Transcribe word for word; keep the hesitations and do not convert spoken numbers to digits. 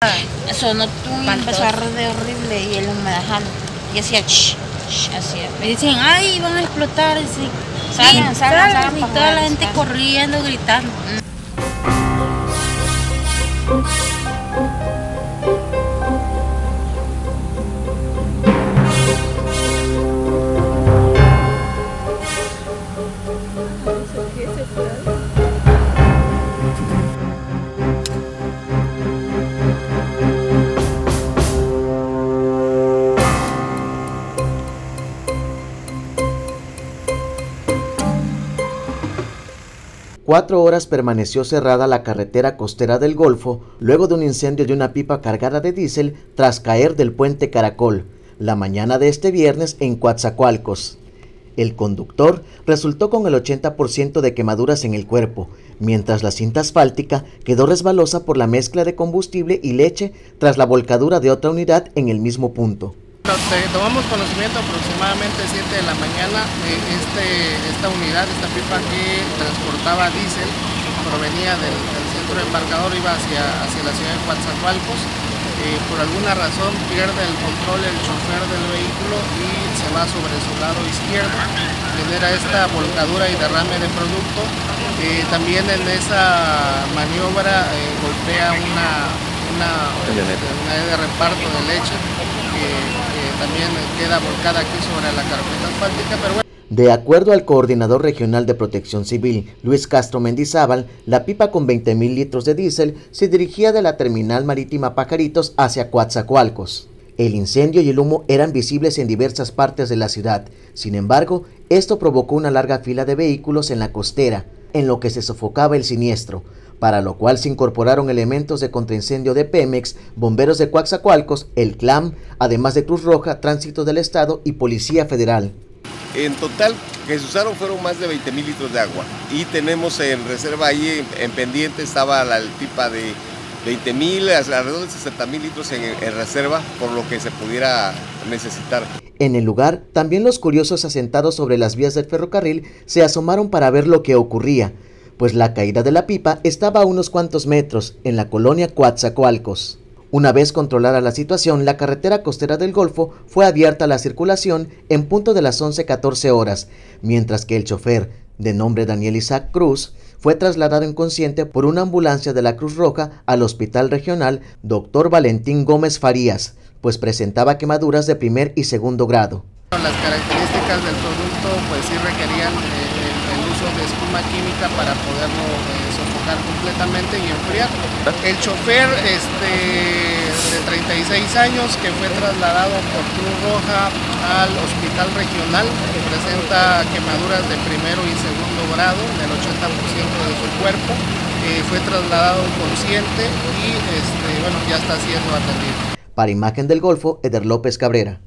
Sonó tú y empezó a arder horrible y el humedajal. Y hacía ch, ch, hacía. Me dicen, ay, van a explotar. Sí, salgan, sí, salgan, salgan. salgan y toda la gente salgan. Corriendo, gritando. Cuatro horas permaneció cerrada la carretera costera del Golfo luego de un incendio de una pipa cargada de diésel tras caer del puente Caracol, la mañana de este viernes en Coatzacoalcos. El conductor resultó con el ochenta por ciento de quemaduras en el cuerpo, mientras la cinta asfáltica quedó resbalosa por la mezcla de combustible y leche tras la volcadura de otra unidad en el mismo punto. Tomamos conocimiento aproximadamente siete de la mañana de este, esta unidad, esta pipa que transportaba diésel, provenía del, del centro de embarcador, iba hacia, hacia la ciudad de Coatzacoalcos. Eh, por alguna razón pierde el control el chofer del vehículo y se va sobre su lado izquierdo, genera esta volcadura y derrame de producto. Eh, también en esa maniobra eh, golpea una, una, una de reparto de leche que, que también queda volcada aquí sobre la carpeta asfáltica, pero bueno. De acuerdo al coordinador regional de Protección Civil, Luis Castro Mendizábal, la pipa con veinte mil litros de diésel se dirigía de la terminal marítima Pajaritos hacia Coatzacoalcos. El incendio y el humo eran visibles en diversas partes de la ciudad. Sin embargo, esto provocó una larga fila de vehículos en la costera, en lo que se sofocaba el siniestro, para lo cual se incorporaron elementos de contraincendio de Pemex, bomberos de Coatzacoalcos, el CLAM, además de Cruz Roja, Tránsito del Estado y Policía Federal. En total, que se usaron fueron más de veinte mil litros de agua y tenemos en reserva ahí, en, en pendiente estaba la pipa de veinte mil, alrededor de sesenta mil litros en, en reserva, por lo que se pudiera necesitar. En el lugar, también los curiosos asentados sobre las vías del ferrocarril se asomaron para ver lo que ocurría, pues la caída de la pipa estaba a unos cuantos metros, en la colonia Coatzacoalcos. Una vez controlada la situación, la carretera costera del Golfo fue abierta a la circulación en punto de las once catorce horas, mientras que el chofer, de nombre Daniel Isaac Cruz, fue trasladado inconsciente por una ambulancia de la Cruz Roja al Hospital Regional Doctor Valentín Gómez Farías, pues presentaba quemaduras de primer y segundo grado. Las características del producto pues sí requerían eh, el, el uso de espuma química para poderlo eh, sofocar completamente y enfriar. El chofer este, de treinta y seis años que fue trasladado por Cruz Roja al hospital regional presenta quemaduras de primero y segundo grado en el ochenta por ciento de su cuerpo. Eh, fue trasladado consciente y este, bueno, ya está siendo atendido. Para Imagen del Golfo, Eder López Cabrera.